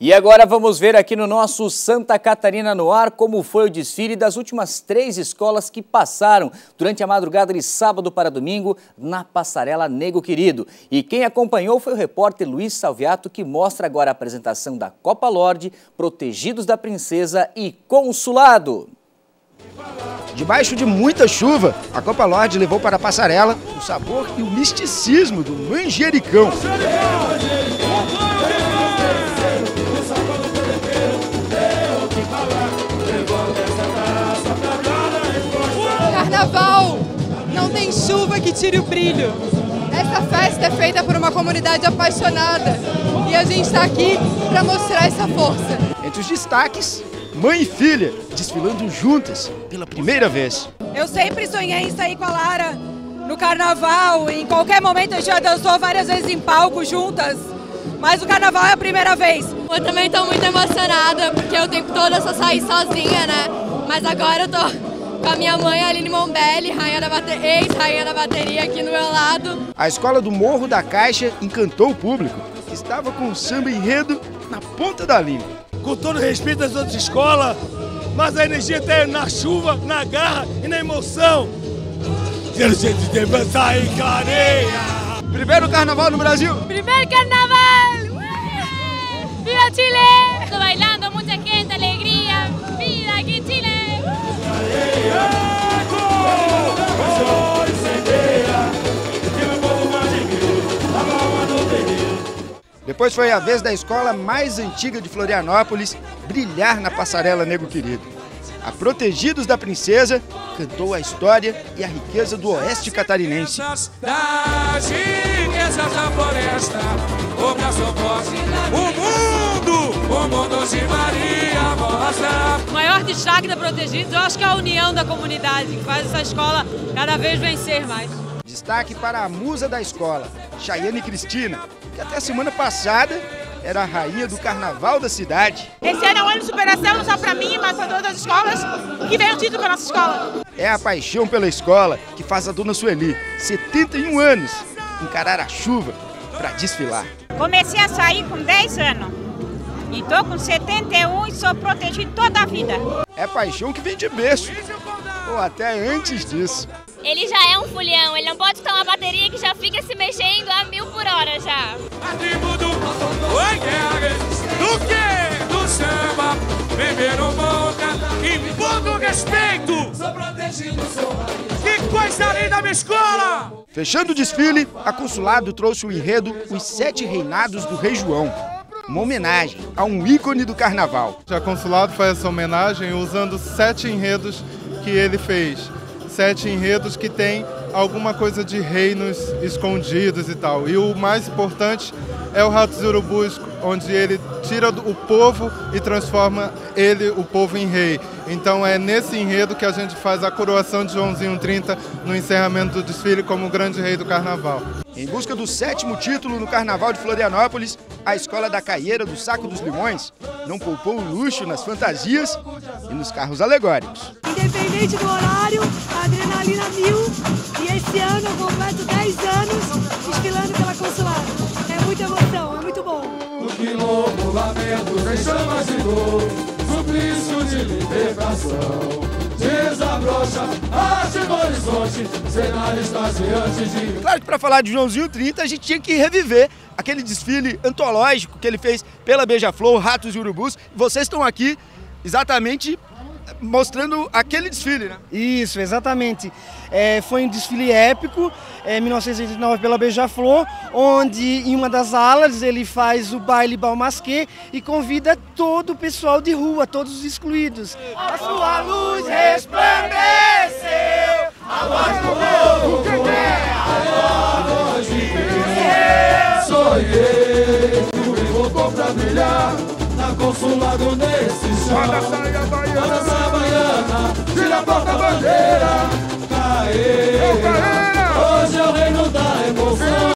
E agora vamos ver aqui no nosso Santa Catarina no ar como foi o desfile das últimas 3 escolas que passaram durante a madrugada de sábado para domingo na passarela Nego Querido. E quem acompanhou foi o repórter Luiz Salviato, que mostra agora a apresentação da Copa Lorde, Protegidos da Princesa e Consulado. Debaixo de muita chuva, a Copa Lorde levou para a passarela o sabor e o misticismo do manjericão. Carnaval não tem chuva que tire o brilho. Essa festa é feita por uma comunidade apaixonada e a gente está aqui para mostrar essa força. Entre os destaques, mãe e filha desfilando juntas pela primeira vez. Eu sempre sonhei em sair com a Lara no carnaval. Em qualquer momento a gente já dançou várias vezes em palco juntas, mas o carnaval é a primeira vez. Eu também estou muito emocionada porque o tempo todo eu só saí sozinha, né? Mas agora eu tô com a minha mãe, Aline Mombelli, ex-rainha da bateria aqui no meu lado. A escola do Morro da Caixa encantou o público, que estava com o samba enredo na ponta da língua. Com todo respeito às outras escolas, mas a energia está na chuva, na garra e na emoção. Quero jeito de dançar em clareia. Primeiro carnaval no Brasil. Primeiro carnaval. Viva Chile. Estou bailando, muita gente, alegria. Vida aqui Chile. Depois foi a vez da escola mais antiga de Florianópolis brilhar na passarela Nego Querido. A Protegidos da Princesa cantou a história e a riqueza do oeste catarinense. O maior destaque da Protegidos, eu acho que é a união da comunidade, que faz essa escola cada vez vencer mais. Destaque para a musa da escola, Chayane Cristina, que até a semana passada era a rainha do carnaval da cidade. Esse ano é um ano de superação, não só para mim, mas para todas as escolas, que veio o título para a nossa escola. É a paixão pela escola que faz a dona Sueli, 71 anos, encarar a chuva para desfilar. Comecei a sair com 10 anos e estou com 71 e sou protegida toda a vida. É paixão que vem de berço, ou até antes disso. Ele já é um folião, ele não pode estar uma bateria que já fica se mexendo a 1000 por hora já. A tribo do quê? Do samba, beberam boca, impondo respeito. Que coisa linda minha escola! Fechando o desfile, a Consulado trouxe o enredo Os 7 Reinados do Rei João. Uma homenagem a um ícone do carnaval. A Consulado faz essa homenagem usando 7 enredos que ele fez. 7 enredos que tem alguma coisa de reinos escondidos e tal. E o mais importante é o Ratos e Urubus, onde ele tira o povo e transforma o povo em rei. Então é nesse enredo que a gente faz a coroação de Joãozinho 30 no encerramento do desfile como o grande rei do carnaval. Em busca do 7º título no Carnaval de Florianópolis, a escola da Caieira do Saco dos Limões não poupou o luxo nas fantasias e nos carros alegóricos. Independente do horário, adrenalina 1000, e esse ano eu completo 10 anos desfilando pela Consulado. É muita emoção, é muito bom. No quilombo, lamentos em chamas de dor, suplício de libertação. Desabrocha, arte no horizonte, cenário extasiante de... Claro que para falar de Joãozinho 30, a gente tinha que reviver aquele desfile antológico que ele fez pela Beija-Flor, Ratos e Urubus. Vocês estão aqui exatamente mostrando aquele desfile, né? Isso, exatamente. Foi um desfile épico, em 1989 pela Beija-Flor, onde em uma das alas ele faz o baile Balmasquê e convida todo o pessoal de rua, todos os excluídos. A sua luz resplandeceu, a voz do povo é a voz de Deus. Sonhei, e voltou pra brilhar, na Consulado nesse chão. Dança a baiana, tira a porta-bandeira, caê. Hoje é o reino da emoção.